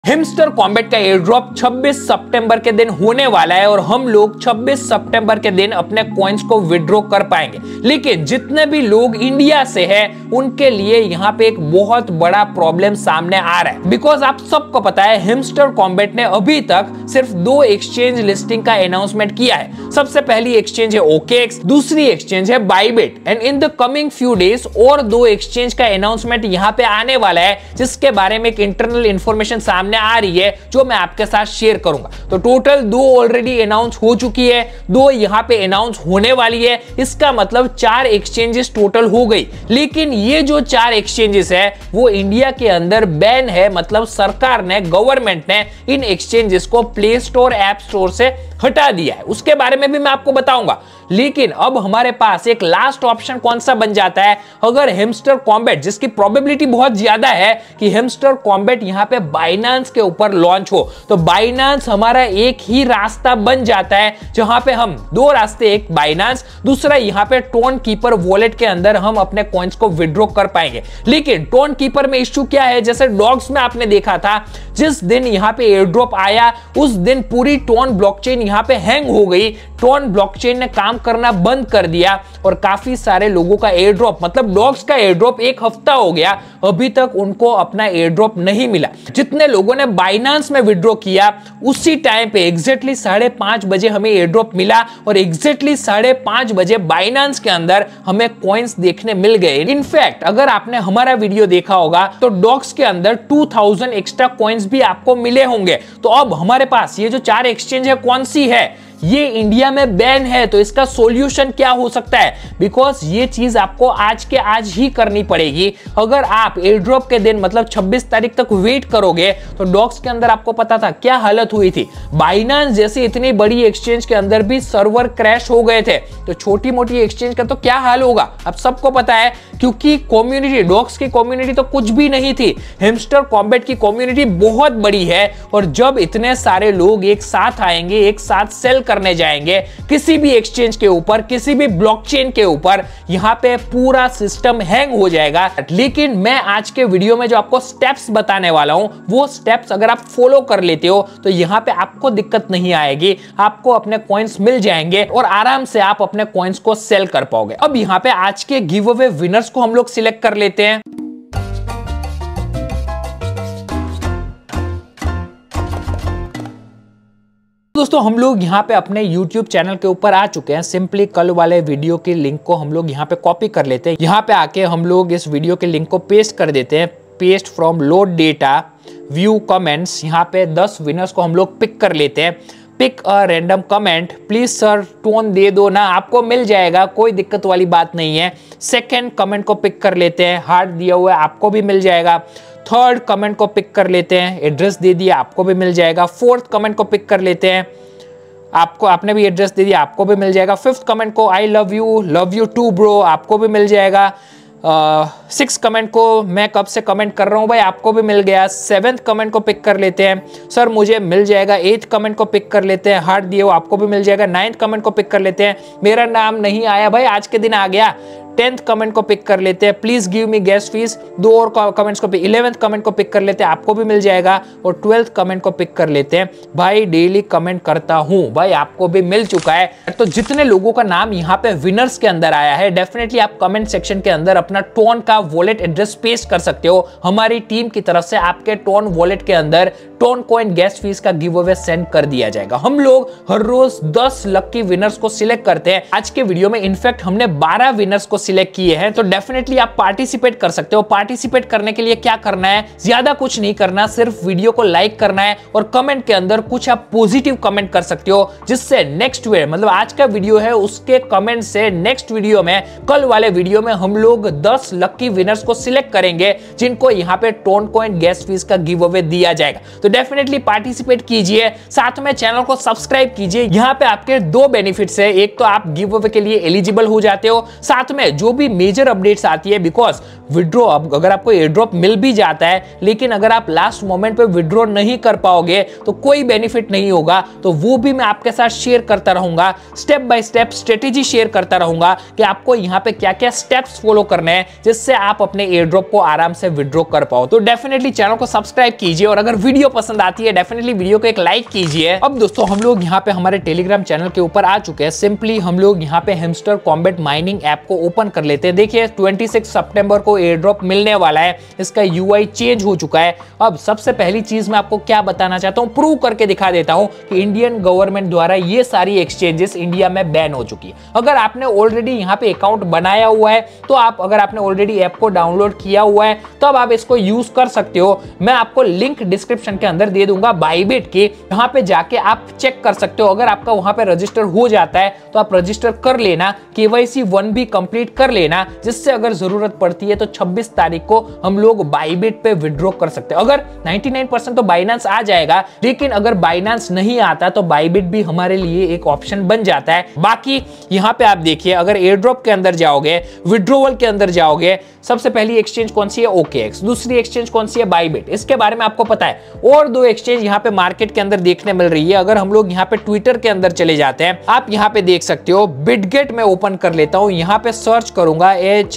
हिमस्टर Kombat का air drop 26 सितंबर के दिन होने वाला है और हम लोग 26 सितंबर के दिन अपने कॉइन्स को विड्रॉ कर पाएंगे। लेकिन जितने भी लोग इंडिया से हैं उनके लिए यहाँ पे एक बहुत बड़ा प्रॉब्लम सामने आ रहा है। बिकॉज आप सबको पता है हिमस्टर कॉम्बैट ने अभी तक सिर्फ 2 एक्सचेंज लिस्टिंग का अनाउंसमेंट किया है। सबसे पहली एक्सचेंज है OKX, दूसरी एक्सचेंज है Bybit and in the coming few days और 2 एक्सचेंज का अनाउंसमेंट यहाँ पे आने वाला है, जिसके बारे में एक इंटरनल इंफॉर्मेशन सामने आ रही है जो मैं आपके साथ शेयर करूंगा। तो टोटल 2 ऑलरेडी अनाउंस हो चुकी है, 2 यहां पे अनाउंस होने वाली है। इसका मतलब 4 एक्सचेंजेस टोटल हो गई। लेकिन ये जो 4 एक्सचेंजेस है वो इंडिया के अंदर बैन है, मतलब सरकार ने, गवर्नमेंट ने इन एक्सचेंजेस को प्ले स्टोर, ऐप स्टोर से हटा दिया है। उसके बारे में भी मैं आपको बताऊंगा। लेकिन अब हमारे पास एक लास्ट ऑप्शन कौन सा बन जाता है, अगर हिमस्टर कॉम्बैट, जिसकी प्रोबेबिलिटी बहुत ज्यादा है कि हिमस्टर कॉम्बैट यहां पे बाइनेंस के ऊपर लॉन्च हो, तो बाइनेंस हमारा एक ही रास्ता बन जाता है, जहां पे हम 2 रास्ते, एक बाइनेंस, दूसरा यहां पे टोन कीपर वॉलेट के अंदर हम अपने कॉइन्स को विड्रॉ कर पाएंगे। लेकिन टोन कीपर में इश्यू क्या है, जैसे डॉग्स में आपने देखा था, जिस दिन यहां पे एयर ड्रॉप आया उस दिन पूरी टोन ब्लॉकचेन यहां पे हैंग हो गई। टोन ब्लॉकचेन ने काम करना बंद कर दिया और काफी सारे लोगों का एयर ड्रॉप, मतलब डॉग्स का एयर ड्रॉप 1 हफ्ता हो गया, अभी तक उनको अपना एयर ड्रॉप नहीं मिला। जितने लोगों ने बाइनेंस में विड्रॉ किया उसी टाइम पे एग्जैक्टली 5:30 बजे हमें एयर ड्रॉप मिला और एग्जैक्टली 5:30 बजे बाइनेंस के अंदर हमें कॉइन्स देखने मिल गए। इनफैक्ट अगर आपने हमारा वीडियो देखा होगा तो डॉग्स के अंदर 2000 एक्स्ट्रा कॉइन्स भी आपको मिले होंगे। तो अब हमारे पास ये जो 4 एक्सचेंज है कौन सी है, ये इंडिया में बैन है। तो इसका सॉल्यूशन क्या हो सकता है, बिकॉज ये चीज आपको आज के आज ही करनी पड़ेगी। अगर आप एयर ड्रॉप के दिन मतलब 26 तारीख तक वेट करोगे तो डॉग्स के अंदर आपको पता था क्या हालत हुई थी। बाइनेंस जैसी इतनी बड़ी एक्सचेंज के अंदर भी सर्वर क्रैश हो गए थे, तो छोटी मोटी एक्सचेंज का तो क्या हाल होगा आप सबको पता है। क्योंकि कम्युनिटी, डॉग्स की कम्युनिटी तो कुछ भी नहीं थी, हिमस्टर कॉम्बैट की कम्युनिटी बहुत बड़ी है। और जब इतने सारे लोग एक साथ आएंगे, एक साथ सेल करने जाएंगे किसी भी एक्सचेंज के ऊपर, किसी भी ब्लॉकचेन के ऊपर, यहां पे पूरा सिस्टम हैंग हो जाएगा। लेकिन मैं आज के वीडियो में जो आपको स्टेप्स बताने वाला हूं, वो स्टेप्स अगर आप फॉलो कर लेते हो तो यहां पे आपको दिक्कत नहीं आएगी, आपको अपने कॉइन्स मिल जाएंगे और आराम से आप अपने कॉइन्स को सेल कर पाओगे। अब यहां पे आज के गिव अवे विनर्स को हम लोग सिलेक्ट कर लेते हैं। दोस्तों हम लोग यहाँ पे अपने YouTube चैनल के ऊपर आ चुके हैं। सिंपली कल वाले वीडियो की लिंक को हम लोग यहाँ पे कॉपी कर लेते हैं। यहाँ पे आके हम लोग इस वीडियो के लिंक को पेस्ट कर देते हैं। Paste from load data, view comments, यहाँ पे 10 विनर्स को हम लोग पिक कर लेते हैं। Pick a random comment, please sir TON दे दो ना, आपको मिल जाएगा, कोई दिक्कत वाली बात नहीं है। सेकेंड कमेंट को पिक कर लेते हैं, हार्ट दिया हुआ है, आपको भी मिल जाएगा। थर्ड कमेंट को पिक कर लेते हैं, एड्रेस दे दिया, आपको भी मिल जाएगा। फोर्थ कमेंट को पिक कर लेते हैं, आपको, आपने भी एड्रेस दे दिया, आपको भी मिल जाएगा। फिफ्थ कमेंट को I love you too bro, आपको भी मिल जाएगा। 6 कमेंट को मैं कब से कमेंट कर रहा हूँ भाई, आपको भी मिल गया। 7th कमेंट को पिक कर लेते हैं, सर मुझे मिल जाएगा। 8th कमेंट को पिक कर लेते हैं, हार्ट दिए हो, आपको भी मिल जाएगा। 9th कमेंट को पिक कर लेते हैं, मेरा नाम नहीं आया भाई, आज के दिन आ गया। 10th कमेंट को पिक कर लेते हैं, please give me gas fees. 2 और कमेंट्स को पिक। 11th कमेंट को पिक कर लेते हैं, आपको भी मिल जाएगा। और 12th कमेंट को पिक कर लेते हैं, भाई डेली कमेंट करता हूं, भाई आपको भी मिल चुका है। तो जितने लोगों का नाम यहाँ पे विनर्स के अंदर आया है, डेफिनेटली आप कमेंट सेक्शन के अंदर अपना टोन का वॉलेट एड्रेस पेस्ट कर सकते हो। हमारी टीम की तरफ से आपके टोन वॉलेट के अंदर टोन कॉइन गैस फीस का गिव अवे सेंड कर दिया जाएगा। हम लोग हर रोज 10 लकी विनर्स को सिलेक्ट करते हैं। आज के वीडियो में इनफैक्ट हमने 12 विनर्स को सिलेक्ट किए हैं, तो डेफिनेटली आप पार्टिसिपेट कर सकते हो। पार्टिसिपेट करने के लिए क्या करना है, ज्यादा कुछ नहीं करना, सिर्फ वीडियो को लाइक करना है और कमेंट के अंदर कुछ आप पॉजिटिव कमेंट कर सकते हो, जिससे नेक्स्ट वीडियो, मतलब आज का वीडियो है उसके कमेंट से नेक्स्ट वीडियो में, कल वाले वीडियो में हम लोग 10 लकी विनर्स को सिलेक्ट करेंगे, जिनको यहाँ पे टोन कॉइन गैस फीस का गिव अवे दिया जाएगा। तो डेफिनेटली पार्टिसिपेट कीजिए, साथ में चैनल को सब्सक्राइब कीजिए। यहाँ पे आपके 2 बेनिफिट्स है, एक तो आप गिव अवे के लिए एलिजिबल हो जाते हो, साथ में जो भी मेजर अपडेट्स आती है, बिकॉज विड्रॉ अगर आपको एयर ड्रॉप मिल भी जाता है लेकिन अगर आप लास्ट मोमेंट पे विड्रॉ नहीं कर पाओगे तो कोई बेनिफिट नहीं होगा। तो वो भी मैं आपके साथ शेयर करता रहूंगा, step by step strategy share करता रहूंगा कि आपको यहाँ पे क्या क्या स्टेप्स फॉलो करने हैं जिससे आप अपने एयर ड्रॉप को आराम से विड्रॉ कर पाओ। तो डेफिनेटली चैनल को सब्सक्राइब कीजिए और अगर वीडियो पसंद आती है डेफिनेटली वीडियो को एक लाइक कीजिए। अब दोस्तों हम लोग यहाँ पे हमारे टेलीग्राम चैनल के ऊपर आ चुके हैं। सिंपली हम लोग यहाँ पे हैमस्टर कॉम्बैट माइनिंग ऐप को ओपन कर लेते हैं। देखिए 26 सितंबर को एयर ड्रॉप मिलने वाला है, इसका यूआई चेंज हो चुका है। अब सबसे पहली चीज मैं आपको क्या बताना चाहता हूं, प्रूव करके दिखा देता हूं कि इंडियन गवर्नमेंट द्वारा ये सारी एक्सचेंजेस इंडिया में बैन हो चुकी है। अगर आपने ऑलरेडी यहाँ पे अकाउंट बनाया हुआ है तो आप, अगर आपने ऑलरेडी ऐप को डाउनलोड किया हुआ है तो अब आप इसको यूज कर सकते हो। मैं आपको लिंक डिस्क्रिप्शन के अंदर दे दूंगा बाइबिट की, यहाँ पे जाके आप चेक कर सकते हो। अगर आपका वहां पे रजिस्टर हो जाता है तो आप रजिस्टर कर लेना, KYC 1 भी कंप्लीट कर लेना, जिससे अगर जरूरत पड़ती है तो 26 तारीख को हम लोग बाइबिट पे विड्रॉ कर सकते हैं। अगर 99% तो बाइनेंस आ जाएगा, लेकिन अगर बाइनेंस नहीं आता तो बाइबिट भी हमारे लिए एक ऑप्शन बन जाता है। बाकी यहाँ पे आप देखिए, अगर एयर ड्रॉप के अंदर जाओगे, विड्रॉवल के अंदर जाओगे, सबसे पहली एक्सचेंज कौन सी है, OKX, दूसरी एक्सचेंज कौन सी है, बाइबिट, इसके बारे में आपको पता है। और दो एक्सचेंज यहाँ पे मार्केट के अंदर देखने मिल रही है। अगर हम लोग यहाँ पे ट्विटर के अंदर चले जाते हैं, आप यहाँ पे देख सकते हो, बिटगेट में ओपन कर लेता हूँ, यहाँ पे सर्च करूंगा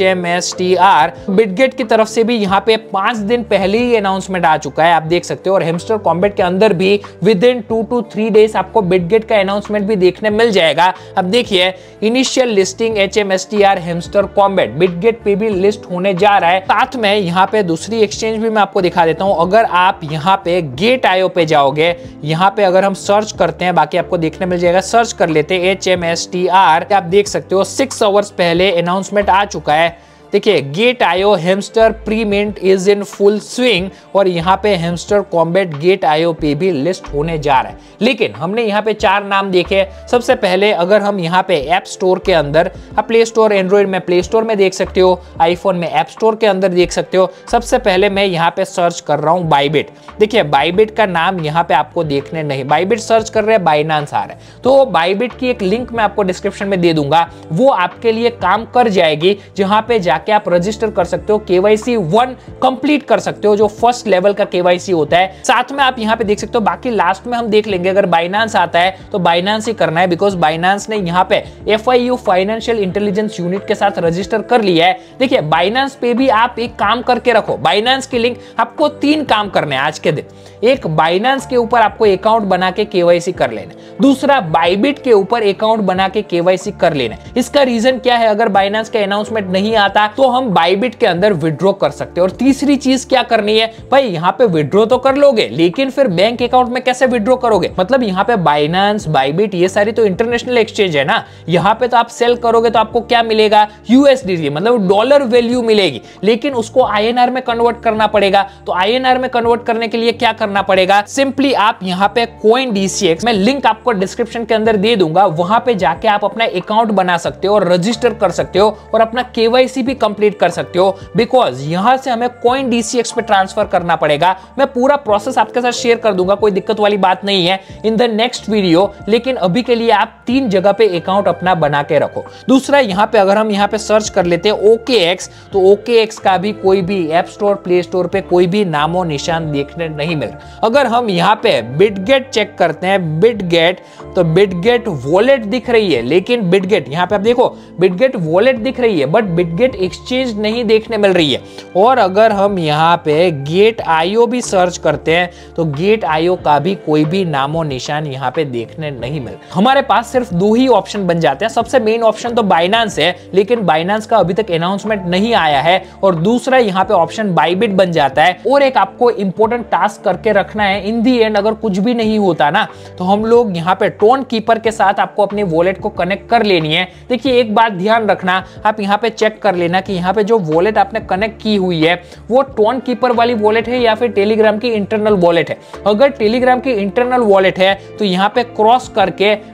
HMSTR। बिटगेट की तरफ से भी यहाँ पे 5 दिन पहले ही अनाउंसमेंट आ चुका है, आप देख सकते हो। और हैमस्टर कॉम्बैट के अंदर भी विद इन 2 to 3 डेज आपको बिटगेट का अनाउंसमेंट भी देखने मिल जाएगा। अब देखिए, initial listing HMSTR Hamster Kombat Bitget पे भी लिस्ट होने जा रहा है। साथ में यहाँ पे दूसरी एक्सचेंज भी मैं आपको दिखा देता हूँ। अगर आप यहाँ पे Gate.io पे जाओगे, यहाँ पे अगर हम सर्च करते हैं, बाकी आपको देखने मिल जाएगा, सर्च कर लेते हैं HMSTR, आप देख सकते हो 6 आवर्स पहले अनाउंसमेंट आ चुका है। देखिए, Gate.io Hamster premint is in full swing, और यहाँ पे हैमस्टर कॉम्बैट Gate.io पे भी लिस्ट होने जा रहा है। लेकिन हमने यहाँ पे 4 नाम देखे। सबसे पहले अगर हम यहाँ पे ऐप स्टोर के अंदर, आप प्ले स्टोर, एंड्रॉइड में प्ले स्टोर में देख सकते हो, आईफोन में ऐप स्टोर के अंदर देख सकते हो। सबसे पहले मैं यहाँ पे सर्च कर रहा हूँ बाइबिट। देखिए, बाइबिट का नाम यहाँ पे आपको देखने नहीं, बाइबिट सर्च कर रहे हैं, बाइनेंस आ रहा है। तो बाइबिट की एक लिंक मैं आपको डिस्क्रिप्शन में दे दूंगा, वो आपके लिए काम कर जाएगी, जहां पे जाके आप रजिस्टर कर सकते हो, KYC 1 कंप्लीट कर सकते हो, जो फर्स्ट लेवल का KYC होता है। साथ में आप यहाँ पे देख सकते हो, बाकी लास्ट में हम देख लेंगे। अगर बाइनेंस आता है तो बाइनेंस ही करना है, बिकॉज बाइनेंस ने यहाँ पे FIU फाइनेंशियल इंटेलिजेंस यूनिट के साथ रजिस्टर कर लिया है। देखिए, बाइनेंस पे भी आप एक काम करके रखो, बाइनेंस की लिंक, आपको 3 काम करने हैं आज के दिन। एक, बाइनेंस के ऊपर आपको अकाउंट बना के KYC कर लेना। दूसरा, बाइबिट के ऊपर अकाउंट बना के KYC कर लेना। इसका रीजन क्या है, अगर बाइनेंस का अनाउंसमेंट नहीं आता तो हम बाइबिट के अंदर विड्रॉ कर सकते हैं। और तीसरी चीज क्या करनी है भाई, यहाँ पे विड्रॉ तो कर लोगे, लेकिन फिर बैंक अकाउंट में कैसे विड्रॉ करोगे? मतलब यहाँ पे बाइनेंस, बाइबिट, ये सारी तो इंटरनेशनल एक्सचेंज है ना। यहाँ पे तो आप सेल करोगे तो आपको क्या मिलेगा, USDT, मतलब डॉलर वैल्यू मिलेगी, लेकिन उसको INR में कन्वर्ट करना पड़ेगा। तो INR में कन्वर्ट करने के लिए क्या करना पड़ेगा, सिंपली आप यहाँ पे CoinDCX, मैं लिंक आपको डिस्क्रिप्शन के अंदर दे दूंगा, वहां पे जाके आप अपना अकाउंट बना सकते हो और रजिस्टर कर सकते हो और अपना KYC भी कंप्लीट कर सकते हो। बिकॉज यहां से हमें CoinDCX पे ट्रांसफर करना पड़ेगा। मैं पूरा प्रोसेस आपके साथ शेयर कर दूंगा, कोई दिक्कत वाली बात नहीं है इन द नेक्स्ट वीडियो। लेकिन अभी के लिए आप 3 जगह पे अकाउंट अपना बना के रखो। दूसरा, यहाँ पे अगर हम यहाँ पे सर्च कर लेते हैं OKX, तो OKX का भी कोई भी ऐप स्टोर, प्ले स्टोर पे कोई भी नामो निशान देखने नहीं मिल रहा। अगर हम यहाँ पे बिटगेट चेक करते हैं, बिटगेट, तो बिटगेट वॉलेट दिख रही है, लेकिन बिटगेट, यहाँ पे आप देखो बिटगेट वॉलेट दिख रही है, बट बिटगेट एक्सचेंज नहीं देखने मिल रही है। और अगर हम यहाँ पे Gate.io भी सर्च करते हैं तो Gate.io का भी कोई भी नामो निशान यहाँ पे देखने नहीं मिल रहा। हमारे पास सिर्फ 2 ही ऑप्शन बन जाते हैं। सबसे मेन ऑप्शन तो बाइनेंस है, लेकिन बाइनेंस का अभी तक अनाउंसमेंट नहीं आया है। और दूसरा यहाँ पे ऑप्शन बाइबिट बन जाता है। और एक आपको इंपॉर्टेंट टास्क करके रखना है, इन दी एंड अगर कुछ भी नहीं होता ना, तो हम लोग यहाँ पे टोन कीपर के साथ आपको अपनी वॉलेट को कनेक्ट कर लेनी है। देखिए, एक बात ध्यान रखना, आप यहाँ पे चेक कर लेना कि यहाँ पे जो वॉलेट आपने कनेक्ट की हुई है वो टोन कीपर वाली वॉलेट है या फिर टेलीग्राम की इंटरनल वॉलेट है। अगर टेलीग्राम की इंटरनल वॉलेट है तो यहाँ पे क्रॉस करके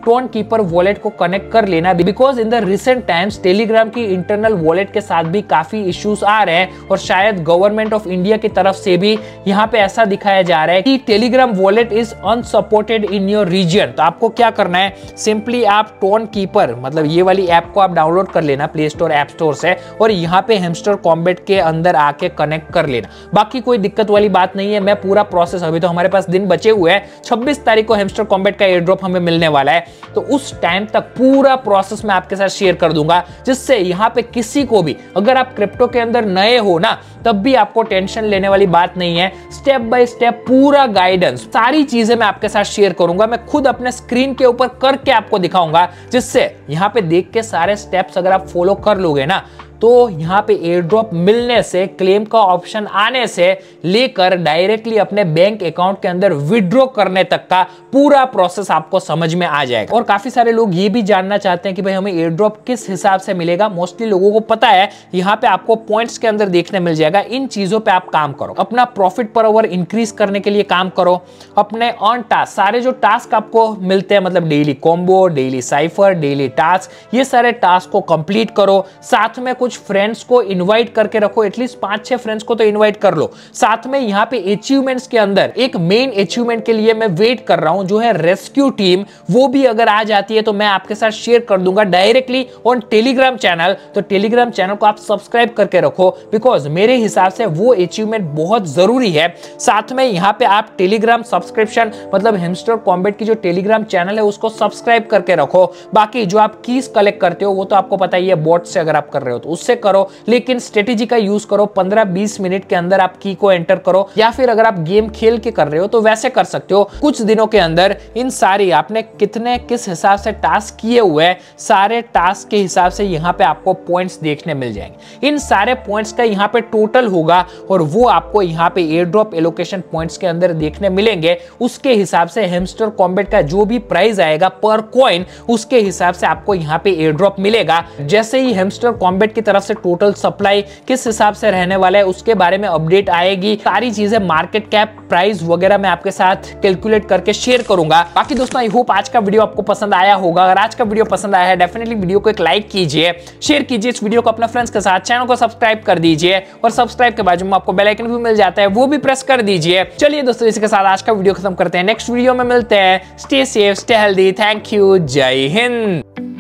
टोन कीपर वॉलेट को कनेक्ट कर लेना, because in the recent times Telegram की इंटरनल वॉलेट के साथ भी काफी इश्यूज आ रहे हैं और शायद गवर्नमेंट ऑफ इंडिया की तरफ से भी यहाँ पे ऐसा दिखाया जा रहा है कि Telegram wallet is unsupported in your region. तो आपको क्या करना है, सिंपली आप टोन कीपर मतलब ये वाली ऐप को आप डाउनलोड कर लेना प्ले स्टोर ऐप स्टोर से और यहाँ पे हैमस्टर कॉम्बैट के अंदर आके कनेक्ट कर लेना। बाकी कोई दिक्कत वाली बात नहीं है, मैं पूरा प्रोसेस, अभी तो हमारे पास दिन बचे हुए हैं, 26 तारीख को हैमस्टर कॉम्बैट का एयर ड्रॉप हमें मिलने वाला है, तो उस टाइम तक पूरा प्रोसेस मैं आपके साथ शेयर कर दूंगा, जिससे यहाँ पे किसी को भी, अगर आप क्रिप्टो के अंदर नए हो ना, तब भी आपको टेंशन लेने वाली बात नहीं है। स्टेप बाय स्टेप पूरा गाइडेंस, सारी चीजें मैं आपके साथ शेयर करूंगा, मैं खुद अपने स्क्रीन के ऊपर करके आपको दिखाऊंगा, जिससे यहाँ पे देख के सारे स्टेप्स अगर आप फॉलो कर लोगे ना, तो यहाँ पे एयर ड्रॉप मिलने से, क्लेम का ऑप्शन आने से लेकर डायरेक्टली अपने बैंक अकाउंट के अंदर विड्रॉ करने तक का पूरा प्रोसेस आपको समझ में आ जाएगा। और काफी सारे लोग ये भी जानना चाहते हैं कि भाई हमें एयर ड्रॉप किस हिसाब से मिलेगा। मोस्टली लोगों को पता है, यहाँ पे आपको पॉइंट्स के अंदर देखने मिल जाएगा। इन चीजों पे आप काम करो, अपना प्रॉफिट पर आवर इंक्रीज करने के लिए काम करो, अपने ऑन टास्क, सारे जो टास्क आपको मिलते हैं, मतलब daily combo, daily cipher, daily task, ये सारे टास्क को कंप्लीट करो। साथ में कुछ फ्रेंड्स को इनवाइट करके रखो, एटलीस्ट 5-6 फ्रेंड्स को तो इनवाइट कर लो। साथ में यहाँ पे अचीवमेंट्स के अंदर एक मेन अचीवमेंट के लिए मैं वेट कर रहा हूं, जो है रेस्क्यू टीम, वो भी अगर आ जाती है तो मैं आपके साथ शेयर कर दूंगा डायरेक्टली ऑन टेलीग्राम चैनल। तो टेलीग्राम चैनल को आप सब्सक्राइब करके रखो, बिकॉज मेरे हिसाब से वो अचीवमेंट बहुत जरूरी है। साथ में यहाँ पे आप टेलीग्राम सब्सक्रिप्शन, मतलब हैमस्टर कॉम्बैट की जो टेलीग्राम चैनल है उसको सब्सक्राइब करके रखो। बाकी जो आप कीज कलेक्ट करते हो वो तो आपको पता ही है, बॉट से अगर आप कर रहे हो तो उससे करो, लेकिन स्ट्रेटेजी का यूज करो। 15-20 मिनट के अंदर आप की को एंटर करो, या फिर अगर आप गेम खेल के कर रहे हो तो वैसे कर सकते हो। कुछ दिनों के अंदर इन सारी आपने कितने किस हिसाब से टास्क किए हुए हैं, सारे टास्क के हिसाब से यहाँ पे आपको पॉइंट्स देखने मिल जाएंगे। इन सारे पॉइंट्स का यहाँ पे टोटल होगा और वो आपको यहाँ पे एयर ड्रॉप एलोकेशन पॉइंट्स के अंदर देखने मिलेंगे। उसके हिसाब से हैमस्टर कॉम्बैट का जो भी प्राइस आएगा पर कॉइन, उसके हिसाब से आपको यहाँ पे एयर ड्रॉप मिलेगा। जैसे ही हैमस्टर कॉम्बैट की तरफ से टोटल सप्लाई किस हिसाब से रहने वाला है उसके बारे में अपडेट आएगी, सारी चीजें, मार्केट कैप, प्राइस वगैरह मैं आपके साथ कैलकुलेट करके शेयर करूंगा। बाकी दोस्तों, आई होप आज का वीडियो आपको पसंद आया होगा। अगर आज का वीडियो पसंद आया है, डेफिनेटली वीडियो को एक लाइक कीजिए, शेयर कीजिए इस वीडियो को अपने फ्रेंड्स के साथ, चैनल को सब्सक्राइब कर दीजिए और सब्सक्राइब के बाजू में आपको बेल आइकन भी मिल जाता है, वो भी प्रेस कर दीजिए। चलिए दोस्तों, इसी के साथ आज का वीडियो खत्म करते हैं। नेक्स्ट वीडियो में मिलते हैं। Stay safe, stay healthy. Thank you. जय हिंद।